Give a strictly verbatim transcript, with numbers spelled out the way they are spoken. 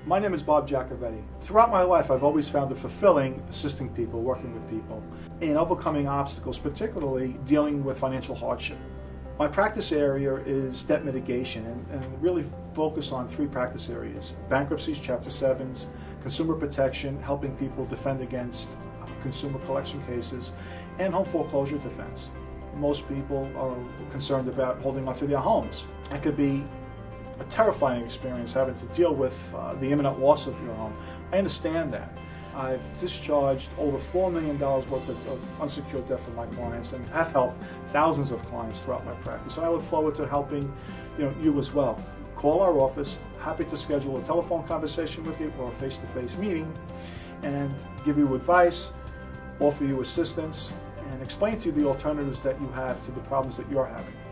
My name is Bob Jacovetti. Throughout my life, I've always found it fulfilling assisting people, working with people, in overcoming obstacles, particularly dealing with financial hardship. My practice area is debt mitigation and, and really focus on three practice areas: bankruptcies, Chapter sevens, consumer protection, helping people defend against consumer collection cases, and home foreclosure defense. Most people are concerned about holding onto their homes. It could be a terrifying experience having to deal with uh, the imminent loss of your home. I understand that. I've discharged over four million dollars worth of, of unsecured debt for my clients and have helped thousands of clients throughout my practice. And I look forward to helping you, know, you as well. Call our office, happy to schedule a telephone conversation with you or a face-to-face meeting and give you advice, offer you assistance, and explain to you the alternatives that you have to the problems that you're having.